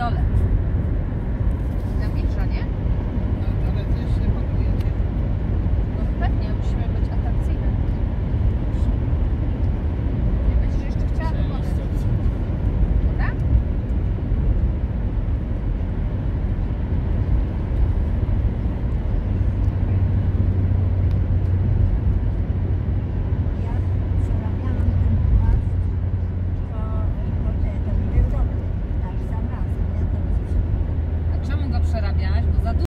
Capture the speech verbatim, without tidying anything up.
dole. Na mniejsza, nie? Na dole też się ładujecie. No pewnie, musimy być atrakcyjne. Nie będziesz jeszcze chciała wykonać. Dobra? Ja przerabiałam ten płaszcz, to, to, te, to mi był dobry. Tak, sam razem, ja to rozumiem. A czemu go przerabiałaś? Bo za